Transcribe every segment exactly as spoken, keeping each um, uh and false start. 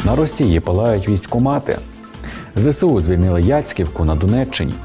На Росії палають військкомати. ЗСУ звільнили Яцьківку на Донеччині.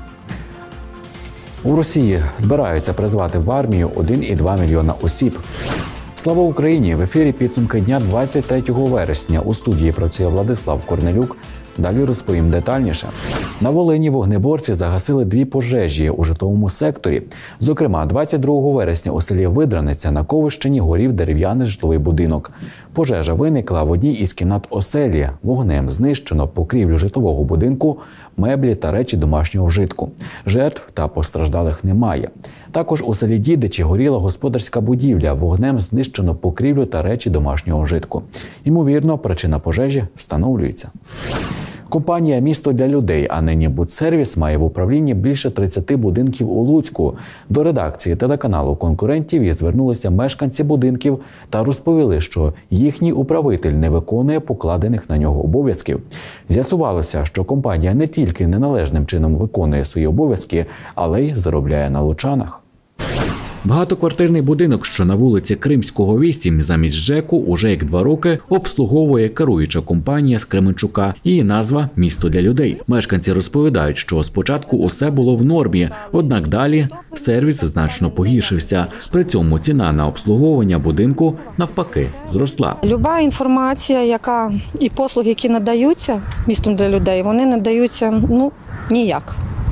У Росії збираються призвати в армію один і два мільйона осіб. Слава Україні! В ефірі підсумки дня двадцять третього вересня. У студії працює Владислав Корнелюк. Далі розповім детальніше. На Волині вогнеборці загасили дві пожежі у житловому секторі. Зокрема, двадцять другого вересня у селі Видраниця на Ковищині горів дерев'яний житловий будинок. Пожежа виникла в одній із кімнат оселі. Вогнем знищено покрівлю житлового будинку, меблі та речі домашнього вжитку. Жертв та постраждалих немає. Також у селі Дідичі горіла господарська будівля. Вогнем знищено покрівлю та речі домашнього вжитку. Ймовірно, причина пожежі встановлюється. Компанія «Місто для людей», а нині «Будсервіс» має в управлінні більше тридцяти будинків у Луцьку. До редакції телеканалу конкурентів і звернулися мешканці будинків та розповіли, що їхній управитель не виконує покладених на нього обов'язків. З'ясувалося, що компанія не тільки неналежним чином виконує свої обов'язки, але й заробляє на лучанах. Багатоквартирний будинок, що на вулиці Кримського, вісім, замість ЖЕКу уже як два роки обслуговує керуюча компанія з Кременчука. Її назва «Місто для людей». Мешканці розповідають, що спочатку усе було в нормі, однак далі сервіс значно погіршився. При цьому ціна на обслуговування будинку навпаки зросла. Люба інформація, яка і послуги, які надаються містом для людей, вони надаються ну ніяк.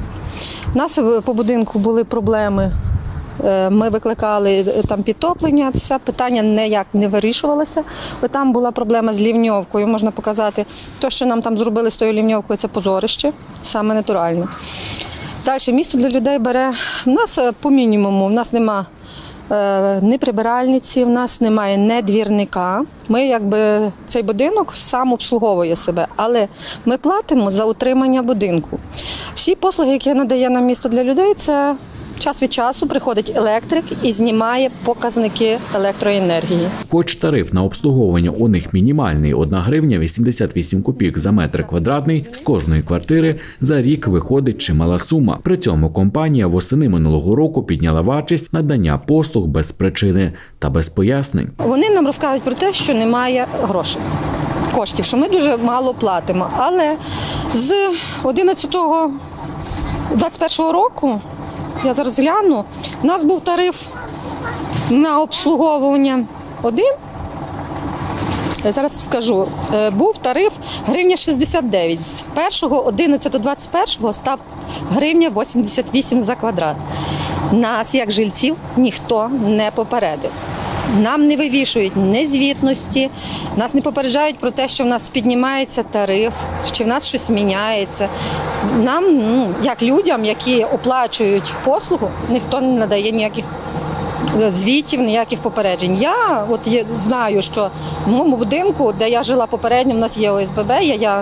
У нас по будинку були проблеми. Ми викликали там підтоплення, це питання ніяк не вирішувалося. Там була проблема з лівньовкою, можна показати. Те, що нам там зробили з тою лівньовкою, це позорище, саме натуральне. Далі місто для людей бере, в нас по мінімуму, в нас нема ні прибиральниці, в нас немає ні двірника. Ми якби цей будинок сам обслуговує себе, але ми платимо за утримання будинку. Всі послуги, які надає нам місто для людей, це час від часу приходить електрик і знімає показники електроенергії. Хоч тариф на обслуговування у них мінімальний – одна гривня вісімдесят вісім копійок за метр квадратний, з кожної квартири за рік виходить чимала сума. При цьому компанія восени минулого року підняла вартість надання послуг без причини та без пояснень. Вони нам розказують про те, що немає грошей, коштів, що ми дуже мало платимо. Але з одинадцятого двадцять першого року, я зараз гляну, у нас був тариф на обслуговування один, я зараз скажу, був тариф гривня шістдесят дев'ять. З першого одинадцятого двадцять першого став гривня вісімдесят вісім за квадрат. Нас, як жильців, ніхто не попередив. Нам не вивішують ні звітності, нас не попереджають про те, що в нас піднімається тариф, чи в нас щось міняється. Нам, ну, як людям, які оплачують послугу, ніхто не надає ніяких звітів, ніяких попереджень. Я от є, знаю, що в моєму будинку, де я жила попередньо, в нас є О С Б Б, я, я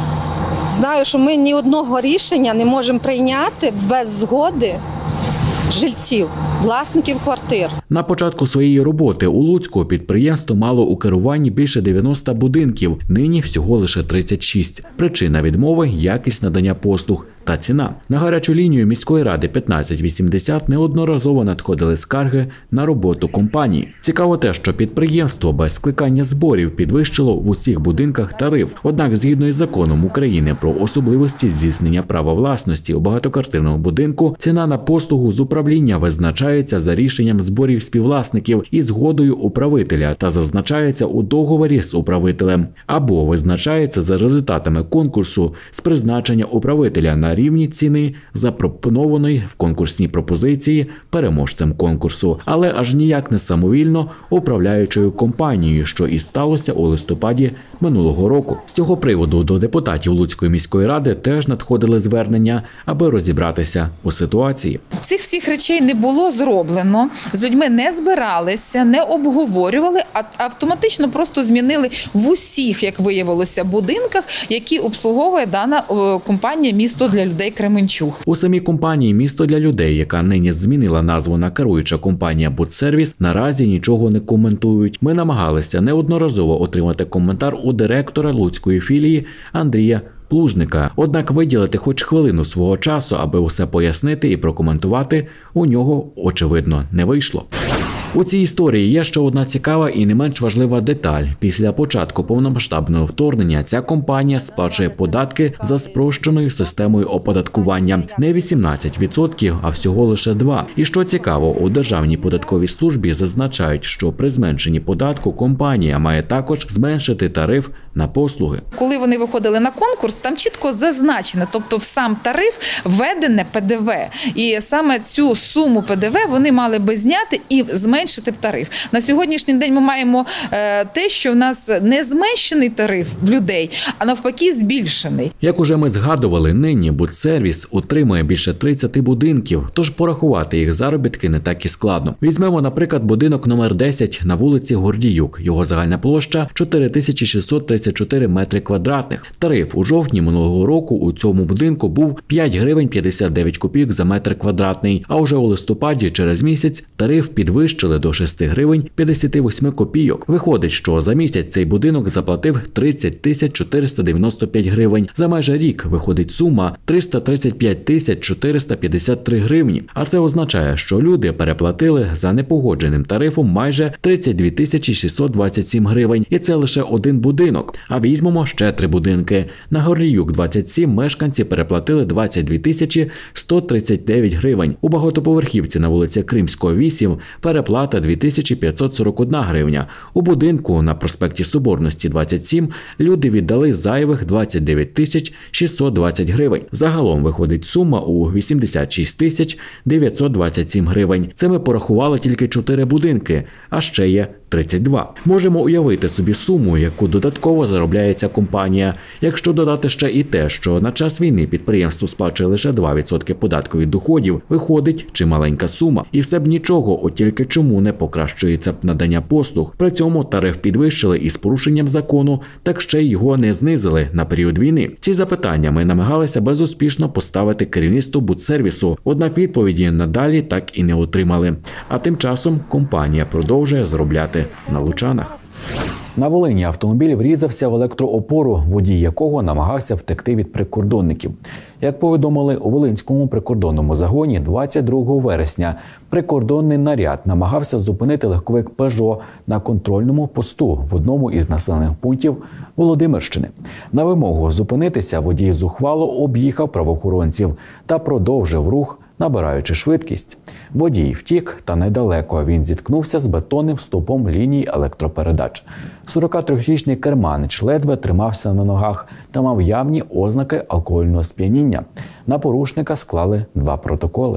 знаю, що ми ні одного рішення не можемо прийняти без згоди жильців, власників квартир. На початку своєї роботи у Луцьку підприємство мало у керуванні більше дев'яноста будинків, нині всього лише тридцять шість. Причина відмови – якість надання послуг та ціна. На гарячу лінію міської ради п'ятнадцять вісімдесят неодноразово надходили скарги на роботу компанії. Цікаво те, що підприємство без скликання зборів підвищило в усіх будинках тариф. Однак, згідно із законом України про особливості здійснення права власності у багатоквартирному будинку, ціна на послугу з управління визначається за рішенням зборів співвласників і згодою управителя та зазначається у договорі з управителем. Або визначається за результатами конкурсу з призначення управителя на рівні ціни, запропонованої в конкурсній пропозиції переможцем конкурсу, але аж ніяк не самовільно управляючою компанією, що і сталося у листопаді минулого року. З цього приводу до депутатів Луцької міської ради теж надходили звернення, аби розібратися у ситуації. Цих всіх речей не було зроблено, з людьми не збиралися, не обговорювали, а автоматично просто змінили в усіх, як виявилося, будинках, які обслуговує дана компанія «Місто для людей Кременчук». У самій компанії «Місто для людей», яка нині змінила назву на керуюча компанія «Будсервіс», наразі нічого не коментують. Ми намагалися неодноразово отримати коментар у директора Луцької філії Андрія Плужника. Однак виділити хоч хвилину свого часу, аби усе пояснити і прокоментувати, у нього, очевидно, не вийшло. У цій історії є ще одна цікава і не менш важлива деталь. Після початку повномасштабного вторгнення ця компанія сплачує податки за спрощеною системою оподаткування. Не вісімнадцять відсотків, а всього лише два. І що цікаво, у Державній податковій службі зазначають, що при зменшенні податку компанія має також зменшити тариф на послуги. Коли вони виходили на конкурс, там чітко зазначено, тобто в сам тариф введене Пе Де Ве. І саме цю суму Пе Де Ве вони мали би зняти і зменшити б тариф. На сьогоднішній день ми маємо е, те, що в нас не зменшений тариф в людей, а навпаки збільшений. Як уже ми згадували, нині Будсервіс утримує більше тридцяти будинків, тож порахувати їх заробітки не так і складно. Візьмемо, наприклад, будинок номер десять на вулиці Гордіюк. Його загальна площа – чотири тисячі шістсот тридцять чотири метри квадратних. Тариф у жовтні минулого року у цьому будинку був п'ять гривень п'ятдесят дев'ять копійок за метр квадратний, а уже у листопаді через місяць тариф підвищили до шести гривень п'ятдесят вісім копійок. Виходить, що за місяць цей будинок заплатив тридцять тисяч чотириста дев'яносто п'ять гривень. За майже рік виходить сума триста тридцять п'ять тисяч чотириста п'ятдесят три гривні. А це означає, що люди переплатили за непогодженим тарифом майже тридцять дві тисячі шістсот двадцять сім гривень. І це лише один будинок. А візьмемо ще три будинки. На Гордіюк двадцять сім мешканці переплатили двадцять дві тисячі сто тридцять дев'ять гривень. У багатоповерхівці на вулиці Кримського, вісім переплата дві тисячі п'ятсот сорок одна гривня. У будинку на проспекті Соборності двадцять сім люди віддали зайвих двадцять дев'ять тисяч шістсот двадцять гривень. Загалом виходить сума у вісімдесят шість тисяч дев'ятсот двадцять сім гривень. Це ми порахували тільки чотири будинки, а ще є тридцять два. Можемо уявити собі суму, яку додатково заробляє ця компанія. Якщо додати ще і те, що на час війни підприємство сплачує лише два відсотки податку від доходів, виходить чималенька сума. І все б нічого, от тільки чому не покращується надання послуг. При цьому тариф підвищили із порушенням закону, так ще й його не знизили на період війни. Ці запитання ми намагалися безуспішно поставити керівництву Будсервісу, однак відповіді надалі так і не отримали. А тим часом компанія продовжує заробляти на лучанах. На Волині автомобіль врізався в електроопору, водій якого намагався втекти від прикордонників. Як повідомили у Волинському прикордонному загоні, двадцять другого вересня прикордонний наряд намагався зупинити легковик «Пежо» на контрольному посту в одному із населених пунктів Володимирщини. На вимогу зупинитися водій зухвало об'їхав правоохоронців та продовжив рух, набираючи швидкість. Водій втік, та недалеко він зіткнувся з бетонним стовпом лінії електропередач. сорокатрирічний керманич ледве тримався на ногах та мав явні ознаки алкогольного сп'яніння. На порушника склали два протоколи.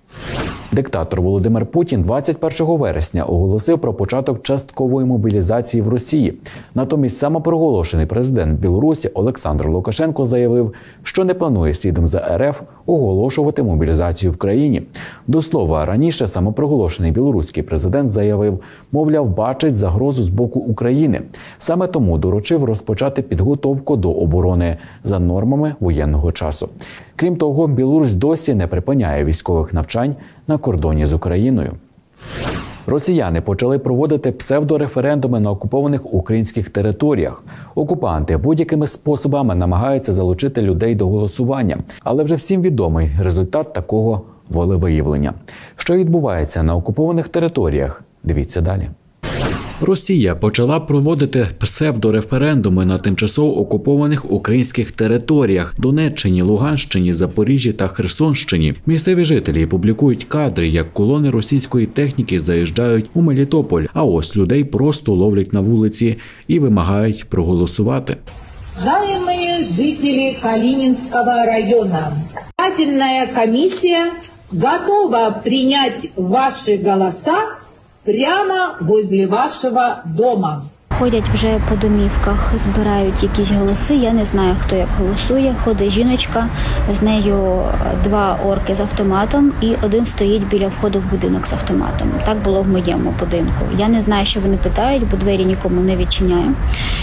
Диктатор Володимир Путін двадцять першого вересня оголосив про початок часткової мобілізації в Росії. Натомість самопроголошений президент Білорусі Олександр Лукашенко заявив, що не планує слідом за Ер Еф оголошувати мобілізацію в країні. До слова, раніше самопроголошений білоруський президент заявив, мовляв, бачить загрозу з боку України. Саме тому доручив розпочати підготовку до оборони за нормами воєнного часу. Крім того, Білорусь досі не припиняє військових навчань на кордоні з Україною. Росіяни почали проводити псевдореферендуми на окупованих українських територіях. Окупанти будь-якими способами намагаються залучити людей до голосування. Але вже всім відомий результат такого волевиявлення. Що відбувається на окупованих територіях? Дивіться далі. Росія почала проводити псевдореферендуми на тимчасово окупованих українських територіях – Донеччині, Луганщині, Запоріжжі та Херсонщині. Місцеві жителі публікують кадри, як колони російської техніки заїжджають у Мелітополь, а ось людей просто ловлять на вулиці і вимагають проголосувати. Уважаемые жители Калининского района, избирательная комиссия готова принять ваши голоса прямо возле вашого дома. Ходять вже по домівках, збирають якісь голоси. Я не знаю, хто як голосує. Ходить жіночка, з нею два орки з автоматом і один стоїть біля входу в будинок з автоматом. Так було в моєму будинку. Я не знаю, що вони питають, бо двері нікому не відчиняю.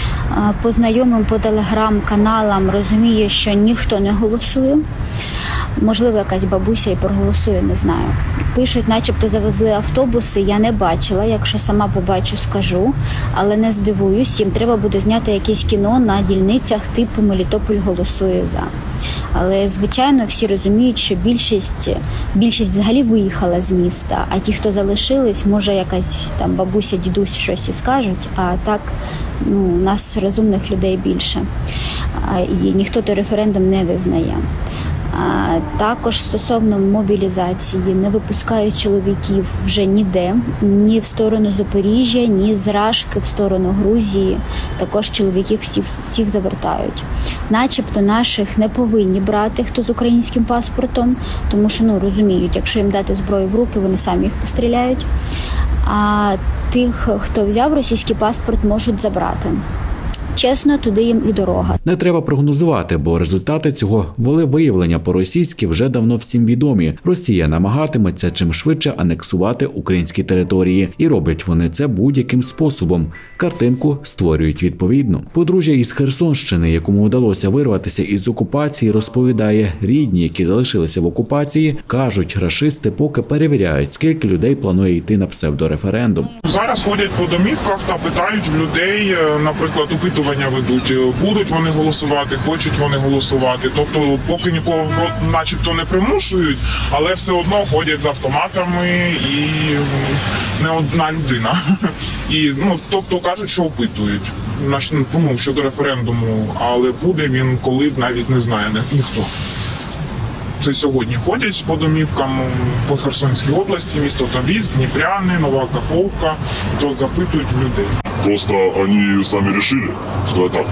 По знайомим, по телеграм-каналам розумію, що ніхто не голосує. Можливо, якась бабуся і проголосує, не знаю. Пишуть, начебто завезли автобуси, я не бачила, якщо сама побачу, скажу, але не здивуюсь, їм треба буде зняти якесь кіно на дільницях типу «Мелітополь голосує за». Але, звичайно, всі розуміють, що більшість, більшість взагалі виїхала з міста, а ті, хто залишились, може якась там бабуся, дідусь щось і скажуть, а так ну, у нас розумних людей більше. І ніхто той референдум не визнає. А також стосовно мобілізації не випускають чоловіків вже ніде, ні в сторону Запоріжжя, ні з Рашки в сторону Грузії. Також чоловіків всіх, всіх завертають. Начебто наших не повинні брати, хто з українським паспортом, тому що ну, розуміють, якщо їм дати зброю в руки, вони самі їх постріляють. А тих, хто взяв російський паспорт, можуть забрати. Чесно, туди їм і дорога. Не треба прогнозувати, бо результати цього волевиявлення по-російськи вже давно всім відомі. Росія намагатиметься чим швидше анексувати українські території. І роблять вони це будь-яким способом. Картинку створюють відповідно. Подружжя із Херсонщини, якому вдалося вирватися із окупації, розповідає, рідні, які залишилися в окупації, кажуть, рашисти поки перевіряють, скільки людей планує йти на псевдореферендум. Зараз ходять по домівках та питають в людей, наприклад, опитування ведуть, будуть вони голосувати, хочуть вони голосувати. Тобто, поки нікого начебто не примушують, але все одно ходять з автоматами і не одна людина. І, ну, тобто кажуть, що опитують. Ну, щодо референдуму, але буде він коли, навіть не знає ніхто. Це сьогодні ходять по домівкам по Херсонській області, місто Тобільськ, Дніпряни, Нова Каховка, то запитують людей. Просто они сами решили, сказать так,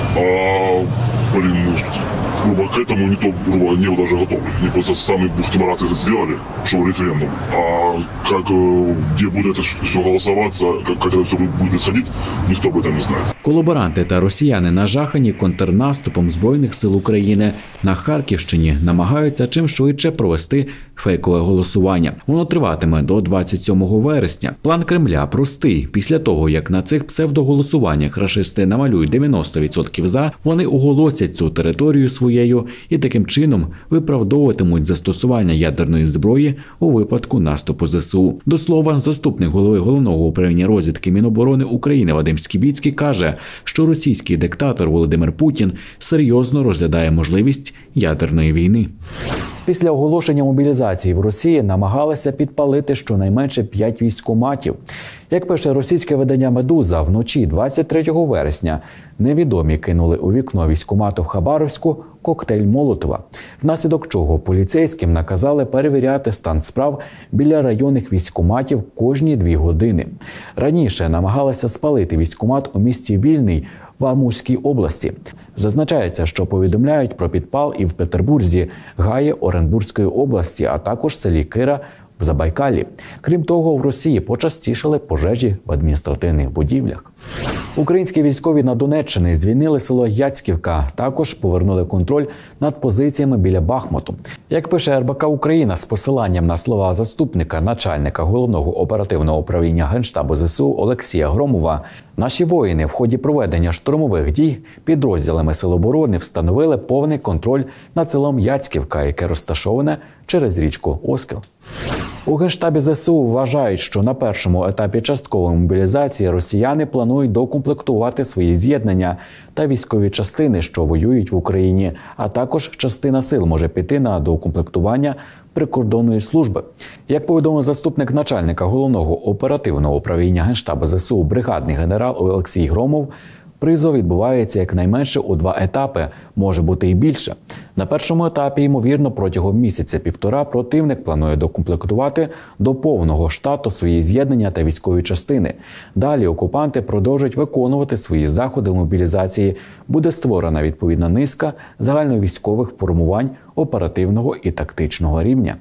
а, блин, ну, грубо к этому не то, грубо, не даже готовы. Они просто сами бухты-бараты это сделали, что референдум. А как, где будет это все голосоваться, как, как это все будет происходить, никто об этом не знает. Колаборанти та росіяни нажахані контрнаступом Збройних сил України на Харківщині намагаються чим швидше провести фейкове голосування. Воно триватиме до двадцять сьомого вересня. План Кремля простий. Після того, як на цих псевдоголосуваннях рашисти намалюють дев'яносто відсотків за, вони оголосять цю територію своєю і таким чином виправдовуватимуть застосування ядерної зброї у випадку наступу ЗСУ. До слова, заступник голови Головного управління розвідки Міноборони України Вадим Скібіцький каже, що російський диктатор Володимир Путін серйозно розглядає можливість ядерної війни. Після оголошення мобілізації в Росії намагалися підпалити щонайменше п'ять військкоматів. Як пише російське видання «Медуза», вночі двадцять третього вересня невідомі кинули у вікно військкомату в Хабаровську коктейль Молотова, внаслідок чого поліцейським наказали перевіряти стан справ біля районних військкоматів кожні дві години. Раніше намагалися спалити військкомат у місті Вільний в Амурській області. Зазначається, що повідомляють про підпал і в Петербурзі, Гаї Оренбурзької області, а також селі Кира в Забайкалі. Крім того, в Росії почастішали пожежі в адміністративних будівлях. Українські військові на Донеччині звільнили село Яцьківка, також повернули контроль над позиціями біля Бахмуту. Як пише ер бе ка Україна з посиланням на слова заступника начальника Головного оперативного управління Генштабу зе се у Олексія Громова, наші воїни в ході проведення штурмових дій підрозділами Сил оборони встановили повний контроль над селом Яцьківка, яке розташоване через річку Оскіл. У Генштабі зе се у вважають, що на першому етапі часткової мобілізації росіяни планують докомплектувати свої з'єднання та військові частини, що воюють в Україні, а також частина сил може піти на доукомплектування прикордонної служби. Як повідомив заступник начальника Головного оперативного управління Генштабу зе се у бригадний генерал Олексій Громов, призов відбувається якнайменше у два етапи, може бути і більше. На першому етапі, ймовірно, протягом місяця-півтора противник планує докомплектувати до повного штату свої з'єднання та військові частини. Далі окупанти продовжать виконувати свої заходи мобілізації. Буде створена відповідна низка загальновійськових формувань оперативного і тактичного рівня.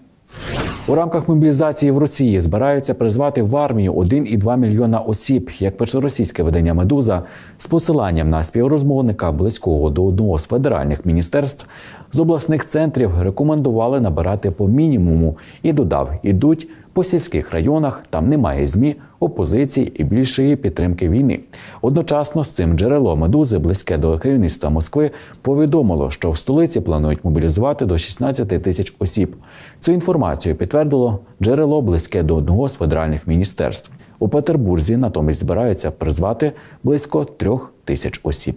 У рамках мобілізації в Росії збираються призвати в армію один і два мільйона осіб, як пише російське видання «Медуза», з посиланням на співрозмовника близького до одного з федеральних міністерств, з обласних центрів рекомендували набирати по мінімуму і додав, ідуть По сільських районах там немає ЗМІ, опозиції і більшої підтримки війни. Одночасно з цим джерело «Медузи», близьке до керівництва Москви, повідомило, що в столиці планують мобілізувати до шістнадцяти тисяч осіб. Цю інформацію підтвердило джерело, близьке до одного з федеральних міністерств. У Петербурзі натомість збираються призвати близько трьох тисяч осіб.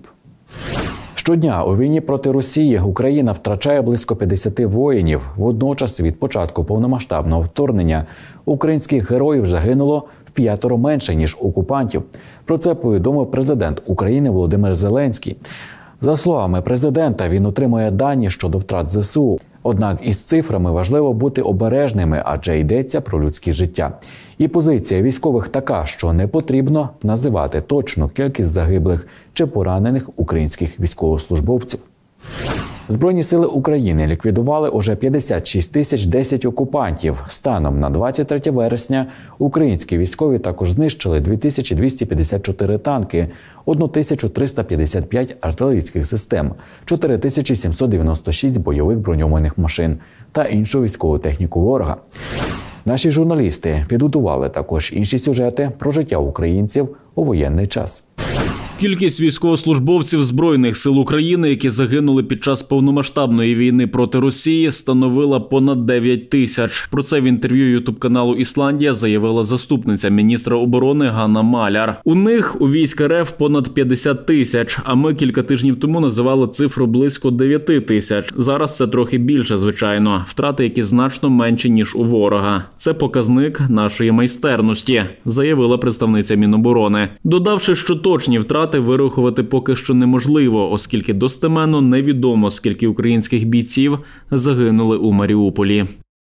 Щодня у війні проти Росії Україна втрачає близько п'ятдесят воїнів. Водночас від початку повномасштабного вторгнення українських героїв вже гинуло в п'ятеро менше, ніж окупантів. Про це повідомив президент України Володимир Зеленський. За словами президента, він отримує дані щодо втрат ЗСУ. Однак із цифрами важливо бути обережними, адже йдеться про людське життя. І позиція військових така, що не потрібно називати точну кількість загиблих чи поранених українських військовослужбовців. Збройні сили України ліквідували уже п'ятдесят шість тисяч десять окупантів. Станом на двадцять третє вересня українські військові також знищили дві тисячі двісті п'ятдесят чотири танки, тисячу триста п'ятдесят п'ять артилерійських систем, чотири тисячі сімсот дев'яносто шість бойових броньованих машин та іншу військову техніку ворога. Наші журналісти підготували також інші сюжети про життя українців у воєнний час. Кількість військовослужбовців Збройних сил України, які загинули під час повномасштабної війни проти Росії, становила понад дев'ять тисяч. Про це в інтерв'ю ютуб-каналу «Ісландія» заявила заступниця міністра оборони Ганна Маляр. У них у військ РФ понад п'ятдесят тисяч, а ми кілька тижнів тому називали цифру близько дев'ять тисяч. Зараз це трохи більше, звичайно. Втрати, які значно менші, ніж у ворога. Це показник нашої майстерності, заявила представниця Міноборони, додавши, що точні втрати вирахувати поки що неможливо, оскільки достеменно невідомо, скільки українських бійців загинули у Маріуполі.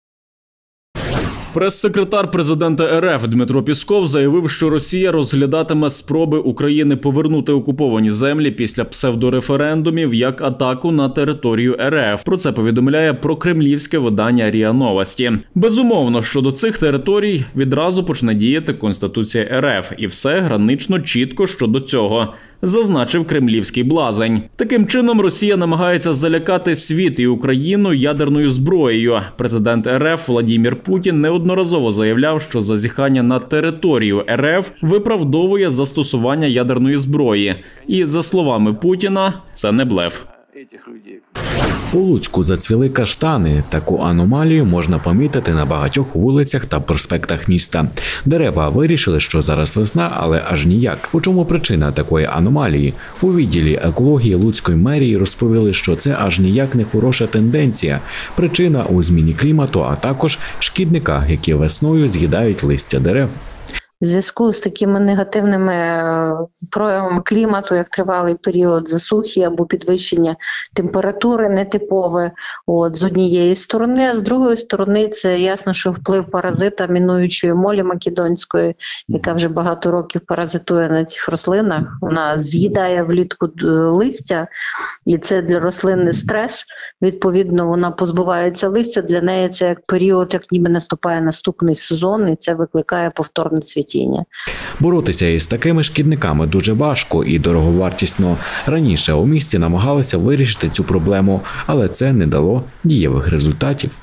Прес-секретар президента РФ Дмитро Пісков заявив, що Росія розглядатиме спроби України повернути окуповані землі після псевдореферендумів як атаку на територію РФ. Про це повідомляє прокремлівське видання РІА Новості. Безумовно, щодо цих територій відразу почне діяти Конституція РФ, і все гранично чітко щодо цього, зазначив кремлівський блазень. Таким чином Росія намагається залякати світ і Україну ядерною зброєю. Президент РФ Владімір Путін неодноразово заявляв, що зазіхання на територію РФ виправдовує застосування ядерної зброї. І, за словами Путіна, це не блеф. У Луцьку зацвіли каштани. Таку аномалію можна помітити на багатьох вулицях та проспектах міста. Дерева вирішили, що зараз весна, але аж ніяк. У чому причина такої аномалії? У відділі екології Луцької мерії розповіли, що це аж ніяк не хороша тенденція. Причина у зміні клімату, а також шкідниках, які весною з'їдають листя дерев. В зв'язку з такими негативними проявами клімату, як тривалий період засухи або підвищення температури нетипове, от, з однієї сторони, а з другої сторони це ясно, що вплив паразита мінуючої молі македонської, яка вже багато років паразитує на цих рослинах. Вона з'їдає влітку листя, і це для рослини стрес. Відповідно, вона позбувається листя, для неї це як період, як ніби наступає наступний сезон, і це викликає повторне цвітіння. Боротися із такими шкідниками дуже важко і дороговартісно. Раніше у місті намагалися вирішити цю проблему, але це не дало дієвих результатів.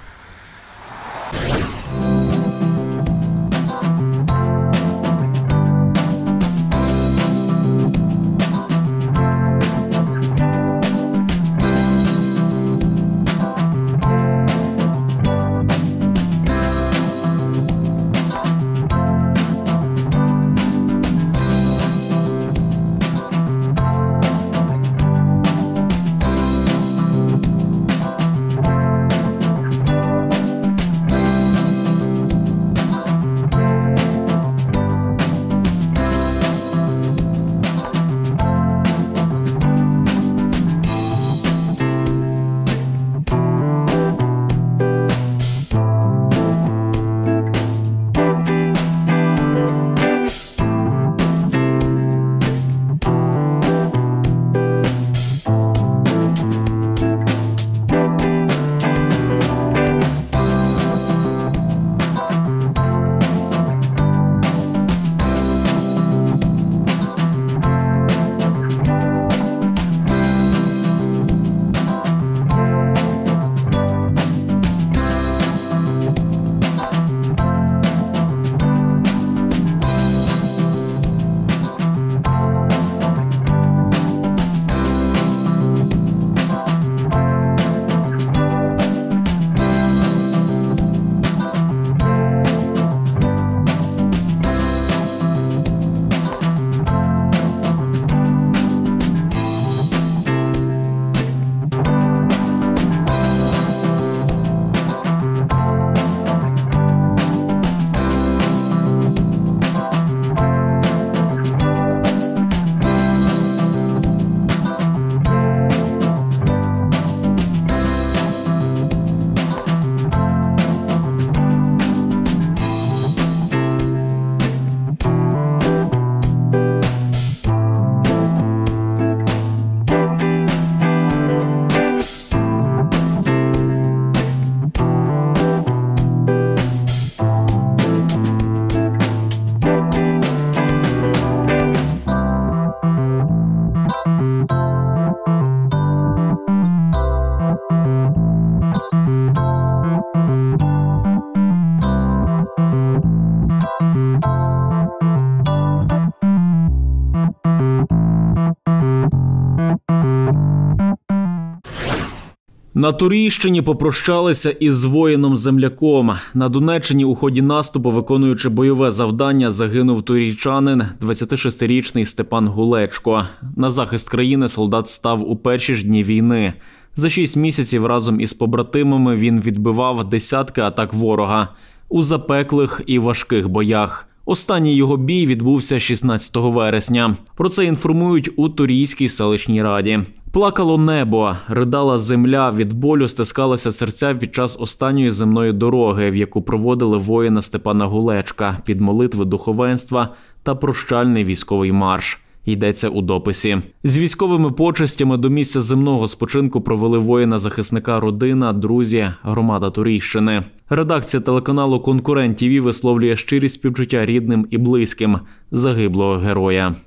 На Турійщині попрощалися із воїном-земляком. На Донеччині у ході наступу, виконуючи бойове завдання, загинув турійчанин, двадцятишестирічний Степан Гулечко. На захист країни солдат став у перші ж дні війни. За шість місяців разом із побратимами він відбивав десятки атак ворога у запеклих і важких боях. Останній його бій відбувся шістнадцятого вересня. Про це інформують у Турійській селищній раді. Плакало небо, ридала земля, від болю стискалися серця під час останньої земної дороги, в яку проводили воїна Степана Гулечка під молитви духовенства та прощальний військовий марш. Йдеться у дописі. З військовими почестями до місця земного спочинку провели воїна-захисника родина, друзі, громада Турійщини. Редакція телеканалу «Конкурент ТІВІ» висловлює щирі співчуття рідним і близьким загиблого героя.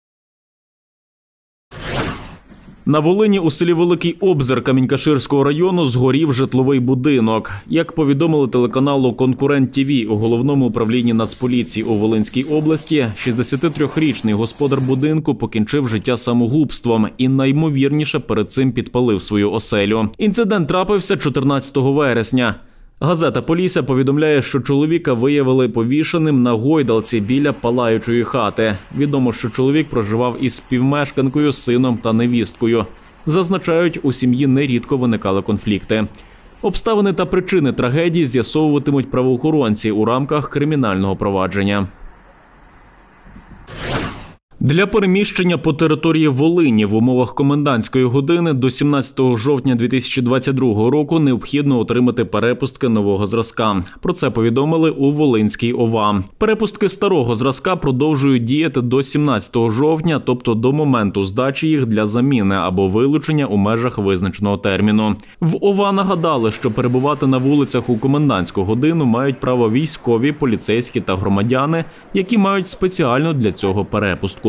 На Волині у селі Великий Обзір Камінь-Каширського району згорів житловий будинок. Як повідомили телеканалу «Конкурент ТІВІ» у Головному управлінні Нацполіції у Волинській області, шістдесятитрирічний господар будинку покінчив життя самогубством і наймовірніше перед цим підпалив свою оселю. Інцидент трапився чотирнадцятого вересня. Газета «Полісся» повідомляє, що чоловіка виявили повішеним на гойдалці біля палаючої хати. Відомо, що чоловік проживав із співмешканкою, сином та невісткою. Зазначають, у сім'ї нерідко виникали конфлікти. Обставини та причини трагедії з'ясовуватимуть правоохоронці у рамках кримінального провадження. Для переміщення по території Волині в умовах комендантської години до сімнадцятого жовтня дві тисячі двадцять другого року необхідно отримати перепустки нового зразка. Про це повідомили у Волинській ОВА. Перепустки старого зразка продовжують діяти до сімнадцятого жовтня, тобто до моменту здачі їх для заміни або вилучення у межах визначеного терміну. В ОВА нагадали, що перебувати на вулицях у комендантську годину мають право військові, поліцейські та громадяни, які мають спеціальну для цього перепустку.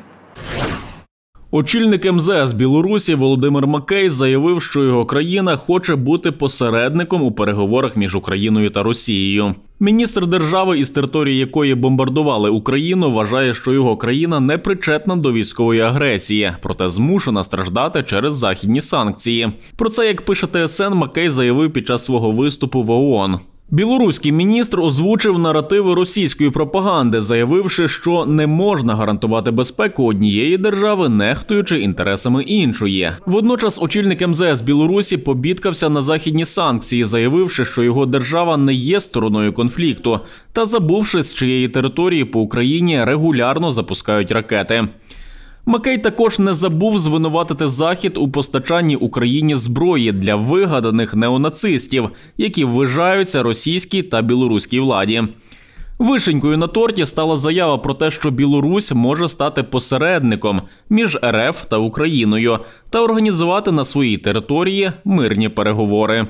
Очільник ем зе ес Білорусі Володимир Макей заявив, що його країна хоче бути посередником у переговорах між Україною та Росією. Міністр держави, із території якої бомбардували Україну, вважає, що його країна не причетна до військової агресії, проте змушена страждати через західні санкції. Про це, як пише те ес ен, Макей заявив під час свого виступу в ООН. Білоруський міністр озвучив наративи російської пропаганди, заявивши, що не можна гарантувати безпеку однієї держави, нехтуючи інтересами іншої. Водночас очільник ем зе ес Білорусі побідкався на західні санкції, заявивши, що його держава не є стороною конфлікту, та забувши, з чиєї території по Україні регулярно запускають ракети. Макей також не забув звинуватити Захід у постачанні Україні зброї для вигаданих неонацистів, які ввижаються російській та білоруській владі. Вишенькою на торті стала заява про те, що Білорусь може стати посередником між ер еф та Україною та організувати на своїй території мирні переговори.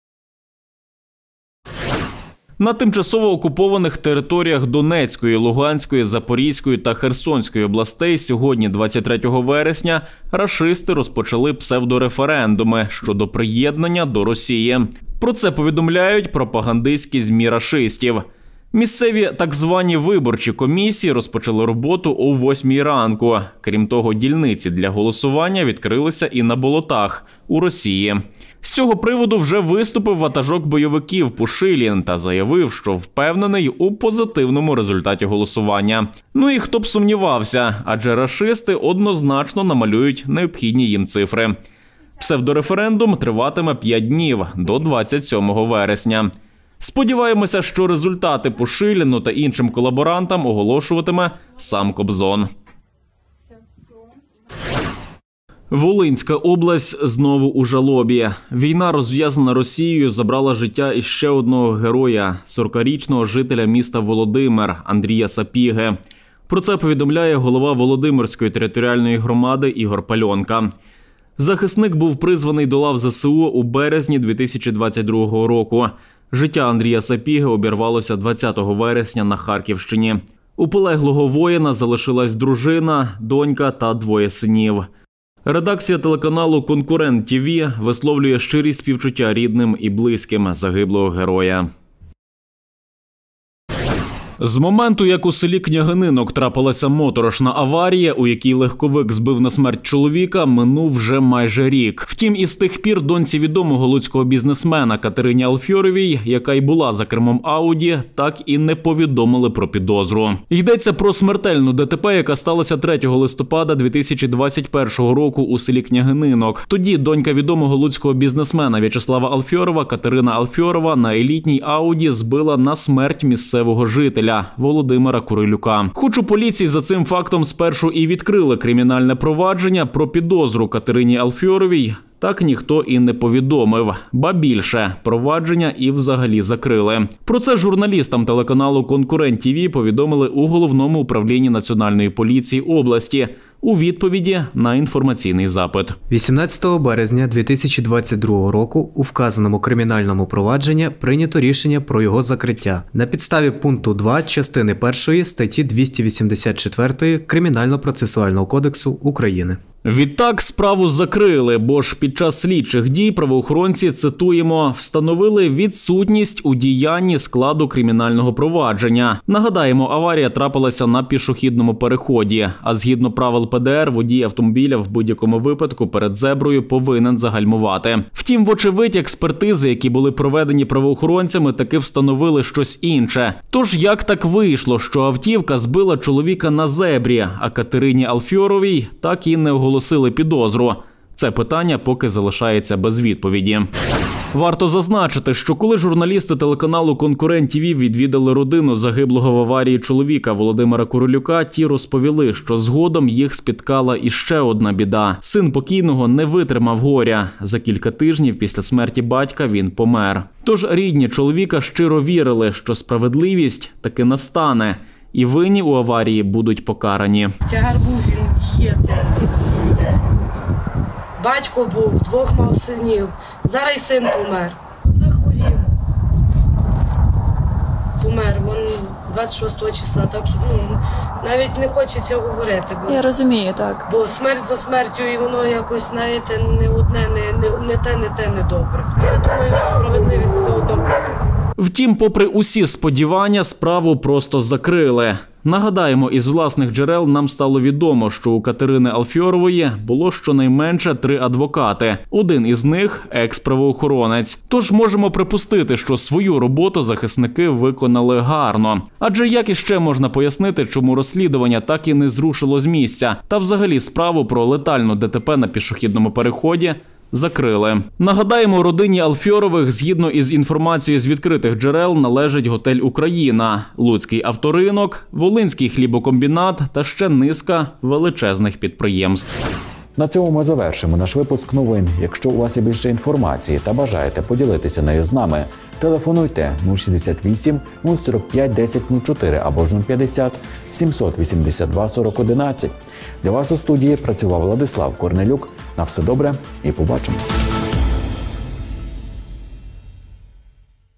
На тимчасово окупованих територіях Донецької, Луганської, Запорізької та Херсонської областей сьогодні, двадцять третього вересня, рашисти розпочали псевдореферендуми щодо приєднання до Росії. Про це повідомляють пропагандистські ЗМІ рашистів. Місцеві так звані виборчі комісії розпочали роботу о восьмій ранку. Крім того, дільниці для голосування відкрилися і на болотах у Росії. З цього приводу вже виступив ватажок бойовиків Пушилін та заявив, що впевнений у позитивному результаті голосування. Ну і хто б сумнівався, адже рашисти однозначно намалюють необхідні їм цифри. Псевдореферендум триватиме п'ять днів, до двадцять сьомого вересня. Сподіваємося, що результати Пушиліну та іншим колаборантам оголошуватиме сам Кобзон. Волинська область знову у жалобі. Війна, розв'язана Росією, забрала життя іще одного героя – сорокарічного жителя міста Володимир Андрія Сапіги. Про це повідомляє голова Володимирської територіальної громади Ігор Пальонка. Захисник був призваний до лав зе се у у березні дві тисячі двадцять другого року. Життя Андрія Сапіги обірвалося двадцятого вересня на Харківщині. У полеглого воїна залишилась дружина, донька та двоє синів. Редакція телеканалу «Конкурент ТІВІ» висловлює щирі співчуття рідним і близьким загиблого героя. З моменту, як у селі Княгининок трапилася моторошна аварія, у якій легковик збив на смерть чоловіка, минув вже майже рік. Втім, із тих пір доньці відомого луцького бізнесмена Катерині Алфьоровій, яка й була за кермом Ауді, так і не повідомили про підозру. Йдеться про смертельну ДТП, яка сталася третього листопада дві тисячі двадцять першого року у селі Княгининок. Тоді донька відомого луцького бізнесмена В'ячеслава Алфьорова, Катерина Алфьорова, на елітній Ауді збила на смерть місцевого жителя Володимира Курилюка. Хоч у поліції за цим фактом спершу і відкрили кримінальне провадження, про підозру Катерині Алфьоровій так ніхто і не повідомив. Ба більше, провадження і взагалі закрили. Про це журналістам телеканалу «Конкурент ТІВІ» повідомили у Головному управлінні Національної поліції області у відповіді на інформаційний запит. вісімнадцятого березня дві тисячі двадцять другого року у вказаному кримінальному провадженні прийнято рішення про його закриття на підставі пункту два частини першої статті двісті вісімдесят чотири Кримінально-процесуального кодексу України. Відтак справу закрили, бо ж під час слідчих дій правоохоронці, цитуємо, встановили відсутність у діянні складу кримінального провадження. Нагадаємо, аварія трапилася на пішохідному переході, а згідно правил Пе Де Ер водій автомобіля в будь-якому випадку перед зеброю повинен загальмувати. Втім, вочевидь, експертизи, які були проведені правоохоронцями, таки встановили щось інше. Тож як так вийшло, що автівка збила чоловіка на зебрі, а Катерині Алфьоровій так і не оголосили оголосили підозру? Це питання поки залишається без відповіді. Варто зазначити, що коли журналісти телеканалу «Конкурент ТІВІ» відвідали родину загиблого в аварії чоловіка Володимира Курилюка, ті розповіли, що згодом їх спіткала іще одна біда. Син покійного не витримав горя. За кілька тижнів після смерті батька він помер. Тож рідні чоловіка щиро вірили, що справедливість таки настане, і винні у аварії будуть покарані. Тягар був, він є. Батько був, двох мав синів. Зараз й син помер. Захворів. Помер. Він двадцять шостого числа. Так що ну, навіть не хочеться говорити. Бо, Я розумію, так. Бо смерть за смертю, і воно якось, знаєте, не одне, не, не, не те, не те, не добре. Я думаю, що справедливість все одно буде. Втім, попри усі сподівання, справу просто закрили. Нагадаємо, із власних джерел нам стало відомо, що у Катерини Алфьорової було щонайменше три адвокати. Один із них – екс-правоохоронець. Тож можемо припустити, що свою роботу захисники виконали гарно. Адже як іще можна пояснити, чому розслідування так і не зрушило з місця? Та взагалі справу про летальну Де Те Пе на пішохідному переході закрили. Нагадаємо, родині Алфьорових, згідно із інформацією з відкритих джерел, належить готель «Україна», Луцький авторинок, Волинський хлібокомбінат та ще низка величезних підприємств. На цьому ми завершимо наш випуск новин. Якщо у вас є більше інформації та бажаєте поділитися нею з нами, телефонуйте нуль шістдесят вісім нуль сорок п'ять десять нуль чотири або ж нуль п'ятдесят сімсот вісімдесят два сорок одинадцять. Для вас у студії працював Владислав Корнелюк. На все добре і побачимось.